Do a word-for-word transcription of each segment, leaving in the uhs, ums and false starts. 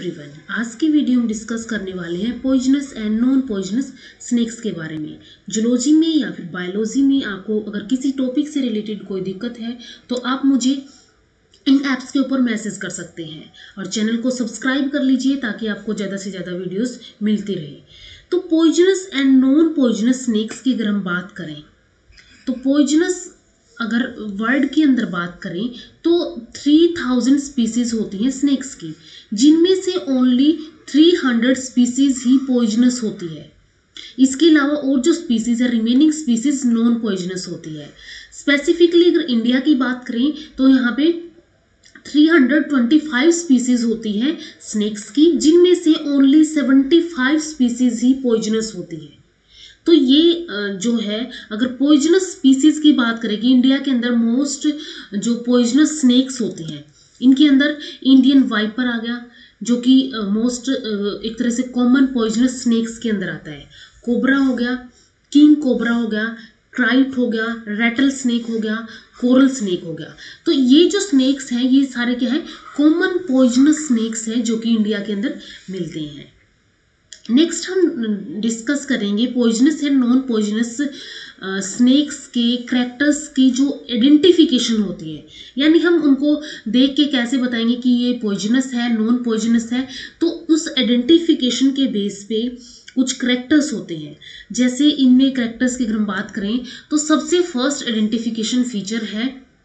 Everyone, आज की video में डिस्कस करने वाले हैं poisonous and non poisonous snakes के बारे में। जूलॉजी में या फिर बायोलॉजी में आपको अगर किसी टॉपिक से रिलेटेड कोई दिक्कत है तो आप मुझे इन ऐप्स के ऊपर मैसेज कर सकते हैं और चैनल को सब्सक्राइब कर लीजिए ताकि आपको ज़्यादा से ज़्यादा वीडियोस मिलती रहे। तो poisonous and non poisonous snakes की अगर हम बात करें तो पॉइजनस अगर वर्ल्ड के अंदर बात करें तो थ्री थाउजेंड स्पीसीज होती हैं स्नेक्स की, जिनमें से ओनली थ्री हंड्रेड स्पीसीज ही पॉइजनस होती है। इसके अलावा और जो स्पीसीज है रिमेनिंग स्पीसीज नॉन पॉइजनस होती है। स्पेसिफिकली अगर इंडिया की बात करें तो यहाँ पे three hundred twenty five species होती हैं स्नेक्स की, जिनमें से ओनली सेवेंटी फाइव स्पीसीज ही पॉइजनस होती है। तो ये जो है अगर पॉइजनस स्पीसीज की बात करें कि इंडिया के अंदर मोस्ट जो पॉइजनस स्नेक्स होती हैं, इनके अंदर इंडियन वाइपर आ गया जो कि मोस्ट एक तरह से कॉमन पॉइजनस स्नेक्स के अंदर आता है। कोबरा हो गया, किंग कोबरा हो गया, क्राइट हो गया, रेटल स्नेक हो गया, कोरल स्नेक हो गया। तो ये जो स्नेक्स हैं ये सारे क्या है, कॉमन पॉइजनस स्नेक्स हैं जो कि इंडिया के अंदर मिलते हैं। नेक्स्ट हम डिस्कस करेंगे poisonous and non poisonous snakes के करैक्टर्स की जो आइडेंटिफिकेशन होती है, यानी हम उनको देख के कैसे बताएंगे कि ये पॉइजनस है नॉन पॉइजनस है। तो उस आइडेंटिफिकेशन के बेस पे कुछ करैक्टर्स होते हैं। जैसे इनमें करैक्टर्स की अगर हम बात करें तो सबसे फर्स्ट आइडेंटिफिकेशन फीचर है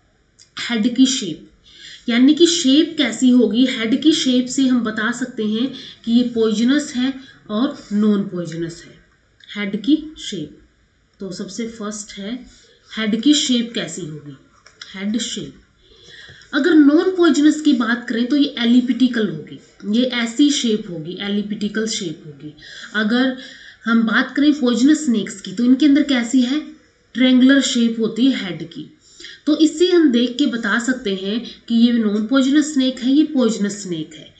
हेड की शेप, यानी कि शेप कैसी होगी। हेड की शेप से हम बता सकते हैं कि ये पॉइजनस है और नॉन पॉइजनस है। हेड की शेप, तो सबसे फर्स्ट है हेड की शेप कैसी होगी, हेड शेप। अगर नॉन पॉइजनस की बात करें तो ये एलिप्टिकल होगी, ये ऐसी शेप होगी, एलिप्टिकल शेप होगी। अगर हम बात करें पॉइजनस स्नेक्स की तो इनके अंदर कैसी है, ट्रायंगुलर शेप होती है हेड की। तो इससे हम देख के बता सकते हैं कि ये नॉन पॉइजनस स्नेक है, ये पॉइजनस स्नेक है।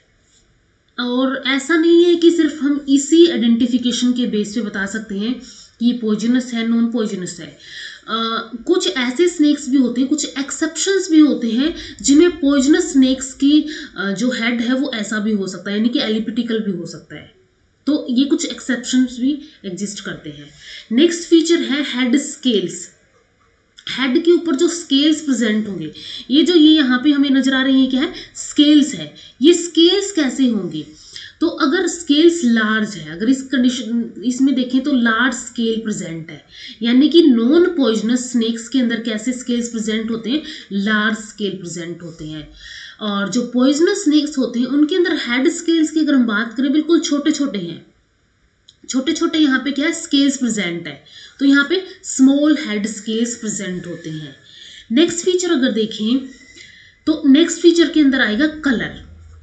और ऐसा नहीं है कि सिर्फ हम इसी आइडेंटिफिकेशन के बेस पे बता सकते हैं कि ये पॉइजनस है नॉन पॉइजनस है। uh, कुछ ऐसे स्नेक्स भी होते हैं, कुछ एक्सेप्शंस भी होते हैं जिनमें पॉइजनस स्नेक्स की uh, जो हेड है वो ऐसा भी हो सकता है, यानी कि एलिप्टिकल भी हो सकता है। तो ये कुछ एक्सेप्शंस भी एग्जिस्ट करते हैं। नेक्स्ट फीचर है हेड स्केल्स। हेड के ऊपर जो स्केल्स प्रेजेंट होंगे, ये जो ये यहाँ पे हमें नजर आ रही है क्या है, स्केल्स है। ये स्केल्स कैसे होंगे, तो अगर स्केल्स लार्ज है, अगर इस कंडीशन इसमें देखें तो लार्ज स्केल प्रेजेंट है, यानी कि नॉन पॉइजनस स्नेक्स के अंदर कैसे स्केल्स प्रेजेंट होते हैं, लार्ज स्केल प्रेजेंट होते हैं। और जो पॉइजनस स्नेक्स होते हैं उनके अंदर हेड स्केल्स की अगर हम बात करें बिल्कुल छोटे छोटे हैं, छोटे छोटे यहाँ पे क्या है, स्केल्स प्रेजेंट है। तो यहाँ पे स्मॉल हेड स्केल्स प्रेजेंट होते हैं। नेक्स्ट फीचर अगर देखें तो नेक्स्ट फीचर के अंदर आएगा कलर।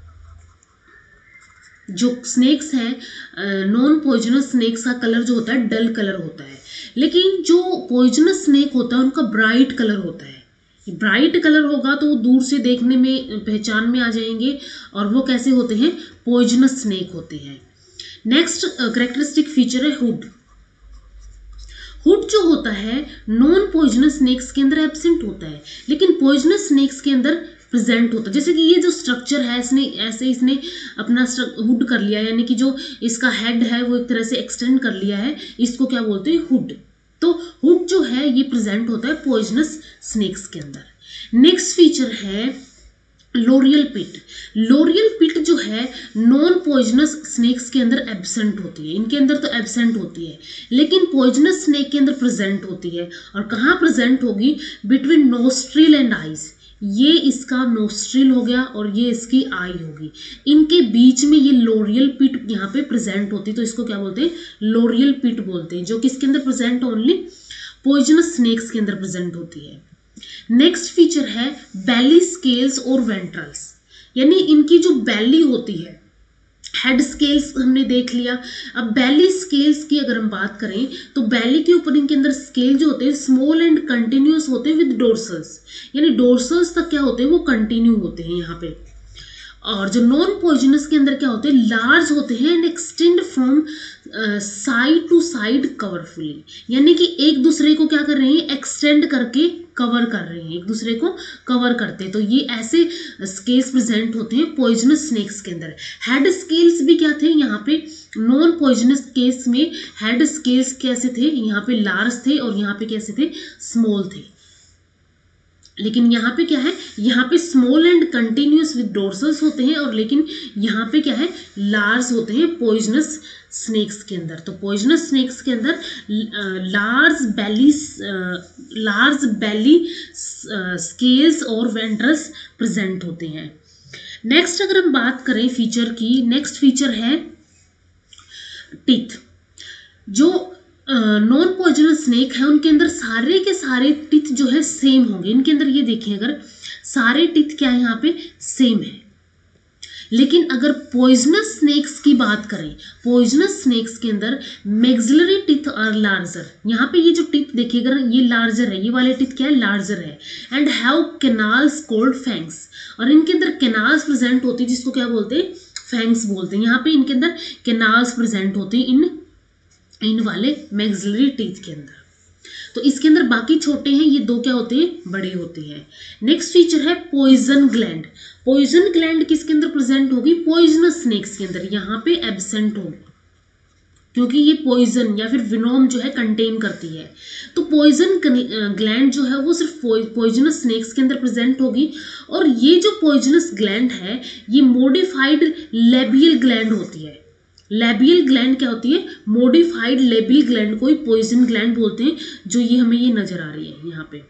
जो स्नेक्स हैं नॉन पॉइजनस स्नेक्स का कलर जो होता है डल कलर होता है, लेकिन जो पॉइजनस स्नेक होता है उनका ब्राइट कलर होता है। ब्राइट कलर होगा तो दूर से देखने में पहचान में आ जाएंगे और वो कैसे होते हैं, पॉइजनस स्नेक होते हैं। नेक्स्ट कैरेक्टरिस्टिक फीचर है हुड। हुड जो होता है नॉन पॉइजनस स्नेक्स के अंदर एब्सेंट होता है, लेकिन पॉइजनस स्नेक्स के अंदर प्रेजेंट होता है। जैसे कि ये जो स्ट्रक्चर है इसने ऐसे इसने अपना हुड कर लिया, यानी कि जो इसका हेड है वो एक तरह से एक्सटेंड कर लिया है, इसको क्या बोलते हैं, हुड। तो हुड जो है ये प्रेजेंट होता है पॉइजनस स्नेक्स के अंदर। नेक्स्ट फीचर है लोरियल पिट। लोरियल पिट जो है नॉन पॉइजनस स्नेक्स के अंदर एब्सेंट होती है, इनके अंदर तो एब्सेंट होती है लेकिन पॉइजनस स्नेक के अंदर प्रेजेंट होती है। और कहाँ प्रेजेंट होगी, बिटवीन नोस्ट्रिल एंड आईज। ये इसका नोस्ट्रिल हो गया और ये इसकी आई होगी, इनके बीच में ये लोरियल पिट यहाँ पे प्रेजेंट होती है। तो इसको क्या बोलते हैं, लोरियल पिट बोलते हैं, जो किसके अंदर प्रेजेंट, ओनली पॉइजनस स्नेक्स के अंदर प्रेजेंट होती है। नेक्स्ट फीचर है बेली स्केल्स और वेंट्रल्स, यानी इनकी जो बेली होती है, हेड स्केल्स हमने देख लिया। अब बेली स्केल्स की अगर हम बात करें तो बेली के ऊपर इनके अंदर स्केल जो होते हैं स्मॉल एंड कंटिन्यूअस होते हैं विद डोर्सल्स, यानी डोर्सल्स तक क्या होते हैं, वो कंटिन्यू होते हैं यहाँ पे। और जो नॉन पॉइजनस के अंदर क्या होते हैं, लार्ज होते हैं and extend from side to side कवरफुली, यानी कि एक दूसरे को क्या कर रहे हैं, एक्सटेंड करके कवर कर रहे हैं, एक दूसरे को कवर करते हैं। तो ये ऐसे स्केल्स प्रेजेंट होते हैं पॉइजनस स्नेक्स के अंदर। हेड स्केल्स भी क्या थे यहाँ पे, नॉन पॉइजनस केस में हेड स्केल्स कैसे थे, यहाँ पे लार्ज थे और यहाँ पे कैसे थे, स्मॉल थे। लेकिन यहाँ पे क्या है, यहाँ पे small and continuous with dorsals होते हैं, और लेकिन यहाँ पे क्या है, लार्ज होते हैं पॉइजनस स्नेक्स के अंदर। तो पॉइजनस स्नेक्स के अंदर large belly large belly scales और वेंट्रल्स प्रेजेंट होते हैं। नेक्स्ट अगर हम बात करें फीचर की, नेक्स्ट फीचर है टीथ। जो नॉन पॉइजनस स्नेक है उनके अंदर सारे के सारे टीथ जो है सेम होंगे। इनके अंदर ये देखें, अगर सारे टीथ क्या है यहाँ पे, सेम है। लेकिन अगर पॉइजनस स्नेक्स की बात करें, पॉइजनस स्नेक्स के अंदर मैक्सिलरी टीथ आर लार्जर। यहाँ पे ये जो टीथ देखिएगा ये लार्जर है, ये वाले टीथ क्या है, लार्जर है। And have canals called fangs, और इनके अंदर कैनाल्स प्रेजेंट होती है जिसको क्या बोलते हैं, फैंग्स बोलते हैं। यहाँ पे इनके अंदर कैनाल्स प्रेजेंट होते हैं इन इन वाले मैक्सिलरी टीथ के अंदर। तो इसके अंदर बाकी छोटे हैं, ये दो क्या होते हैं, बड़े होते हैं। नेक्स्ट फीचर है पॉइजन ग्लैंड। पॉइजन ग्लैंड किसके अंदर प्रेजेंट होगी, पॉइजनस स्नेक्स के अंदर। यहाँ पे एब्सेंट होगी क्योंकि ये पॉइजन या फिर विनोम जो है कंटेन करती है। तो पॉइजन ग्लैंड जो है वो सिर्फ पॉइजनस स्नेक्स के अंदर प्रेजेंट होगी। और ये जो पॉइजनस ग्लैंड है ये मॉडिफाइड लेबियल ग्लैंड होती है। लेबियल ग्लैंड क्या होती है, मॉडिफाइड लेबियल ग्लैंड को ही पॉइजन ग्लैंड बोलते हैं। जो ये हमें ये नजर आ रही है यहाँ पे,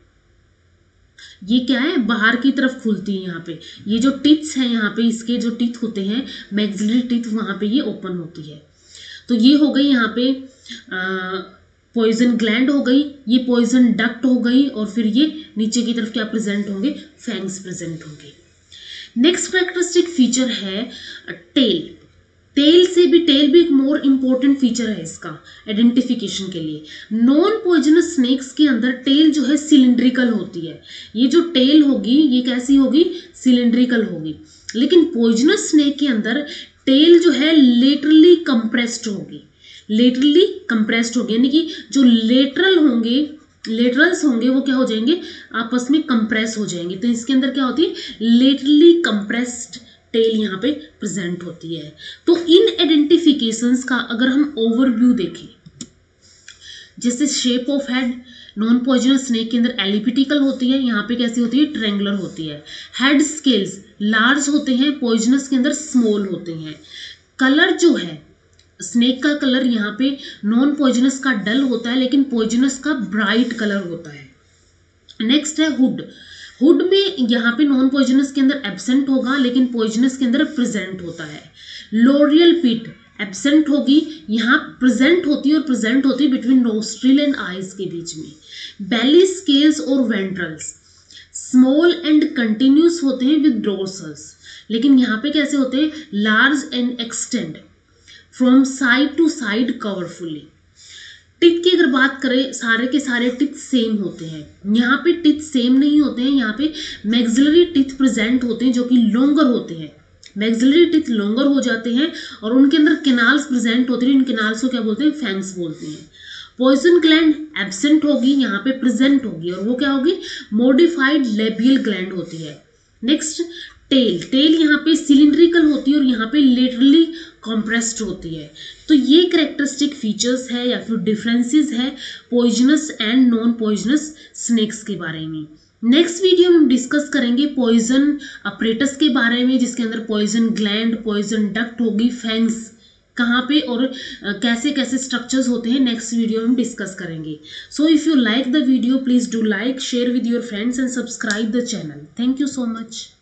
ये क्या है, बाहर की तरफ खुलती है। यहाँ पे ये जो टिथ्स हैं, यहाँ पे इसके जो टीथ होते हैं मैक्सिलरी टीथ, वहां पे ये ओपन होती है। तो ये हो गई यहाँ पे पॉइजन ग्लैंड हो गई, ये पॉइजन डक्ट हो गई, और फिर ये नीचे की तरफ क्या प्रेजेंट होंगे, फैंग्स प्रेजेंट होंगे। नेक्स्ट कैरेक्टरिस्टिक फीचर है टेल। टेल से भी टेल भी एक मोर इम्पोर्टेंट फीचर है इसका आइडेंटिफिकेशन के लिए। नॉन पॉइजनस स्नेक्स के अंदर टेल जो है सिलिंड्रिकल होती है। ये जो टेल होगी ये कैसी होगी, सिलिंड्रिकल होगी। लेकिन पॉइजनस स्नेक के अंदर टेल जो है लेटरली कंप्रेस्ड होगी, लेटरली कंप्रेस्ड होगी, यानी कि जो लेटरल होंगे, लेटरल्स होंगे वो क्या हो जाएंगे, आपस में कंप्रेस हो जाएंगे। तो इसके अंदर क्या होती है, लेटरली कंप्रेस्ड टेल यहाँ पे प्रेजेंट होती है। तो इन आइडेंटिफिकेशंस का अगर हम ओवरव्यू देखें, जैसे shape of head, non poisonous snake के अंदर एलिप्टिकल होती है, यहाँ पे कैसी होती है, ट्रायंगुलर होती है। हेड स्केल्स लार्ज होते हैं, पॉइजनस के अंदर स्मॉल होते हैं। कलर जो है स्नेक का कलर यहाँ पे नॉन पॉइजनस का डल होता है, लेकिन पॉइजनस का ब्राइट कलर होता है। नेक्स्ट है हुड। हुड में यहाँ पे नॉन पॉइजनस के अंदर एब्सेंट होगा, लेकिन पॉइजनस के अंदर प्रेजेंट होता है। लोरियल पिट एब्सेंट होगी, यहाँ प्रेजेंट होती है, और प्रेजेंट होती है बिटवीन नोस्ट्रिल एंड आईज के बीच में। बेली स्केल्स और वेंट्रल्स स्मॉल एंड कंटिन्यूस होते हैं विद डोर्सल्स, लेकिन यहाँ पे कैसे होते हैं, large and extend from side to side कवरफुली। टिथ की अगर बात करें, सारे के सारे टिथ सेम होते हैं। यहाँ पे टिथ सेम नहीं होते हैं, यहाँ पे मैक्सिलरी टिथ प्रेजेंट होते हैं जो कि लॉन्गर होते हैं। मैक्सिलरी टिथ लॉन्गर हो जाते हैं और उनके अंदर कैनाल्स प्रेजेंट होते हैं। इन कैनाल्स को क्या बोलते हैं, फैंग्स बोलते हैं। पॉइजन ग्लैंड एब्सेंट होगी, यहाँ पे प्रेजेंट होगी, और वो क्या होगी, मॉडिफाइड लेबियल ग्लैंड होती है। Next tell. टेल यहाँ पे सिलिंड्रिकल होती है और यहाँ पे लेटरली कॉम्प्रेस्ड होती है। तो ये करेक्टरिस्टिक फीचर्स है या फिर डिफरेंसेस है poisonous and non poisonous snakes के बारे में। नेक्स्ट वीडियो में हम डिस्कस करेंगे पॉइजन अपरेटस के बारे में, जिसके अंदर पॉइजन ग्लैंड, पॉइजन डक्ट होगी, फैंग्स कहाँ पे और कैसे कैसे स्ट्रक्चर्स होते हैं, नेक्स्ट वीडियो में हम डिस्कस करेंगे। So if you like the video please do like, share with your friends and subscribe the channel. Thank you so much.